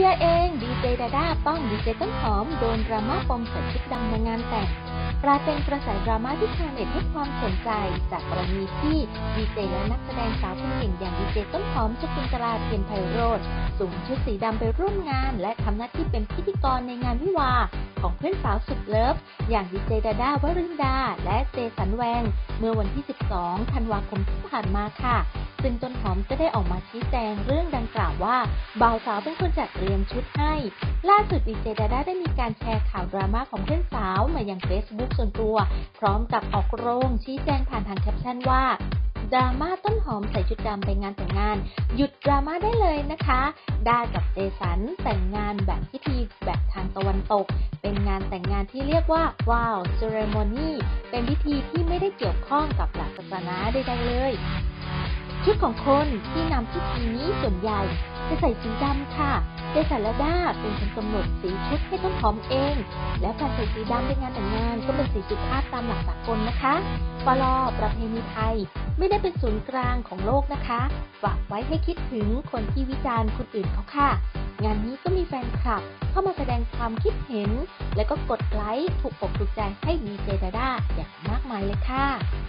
ยเองดีเจดาด้าต้องดีเจต้นหอมโดนดราม่าปมใส่ชุดดำในงานแต่งกลายเป็นกระแสดราม่าที่ชาวเน็ตให้ความสนใจจากกรณีที่ดีเจและนักแสดงสาวคนเก่งอย่างดีเจต้นหอมชจินตราเทียนไพโรจน์สวมชุดสีดำไปร่วมงานและทำหน้าที่เป็นพิธีกรในงานวิวาห์ของเพื่อนสาวสุดเลิฟอย่างดีเจดาด้าวรินดาและเจสันแวงเมื่อวันที่ 12 ธันวาคมที่ผ่านมาค่ะซึ่งต้นหอมก็ได้ออกมาชี้แจงเรื่องดังกล่าวว่าบ่าวสาวเป็นคนจัดเตรียมชุดให้ล่าสุดดีเจดาด้าได้มีการแชร์ข่าวดราม่าของเพื่อนสาวมายัง Facebook ส่วนตัวพร้อมกับออกโรงชี้แจงผ่านทางแคปชั่นว่าดราม่าต้นหอมใส่ชุดดำไปงานแต่งงานหยุดดราม่าได้เลยนะคะด้ากับเจสันแต่งงานแบบพิธีแบบทางตะวันตกเป็นงานแต่งงานที่เรียกว่า Vow Ceremony เป็นพิธีที่ไม่ได้เกี่ยวข้องกับหลักศาสนาใดๆเลยชุดของคนที่นำพิธีนี้ส่วนใหญ่จะใส่สีดำค่ะเจสันและด้าเป็นคนกำหนดสีชุดให้ต้นหอมเองและการใส่สีดำในงานแต่งงานก็เป็นสีสุภาพตามหลักสากลนะคะปลประเพณีไทยไม่ได้เป็นศูนย์กลางของโลกนะคะฝากไว้ให้คิดถึงคนที่วิจารณ์คนอื่นเขาค่ะงานนี้ก็มีแฟนคลับเข้ามาแสดงความคิดเห็นและก็กดไลค์ถูกอกถูกใจให้ดีเจดาด้าอย่างมากมายเลยค่ะ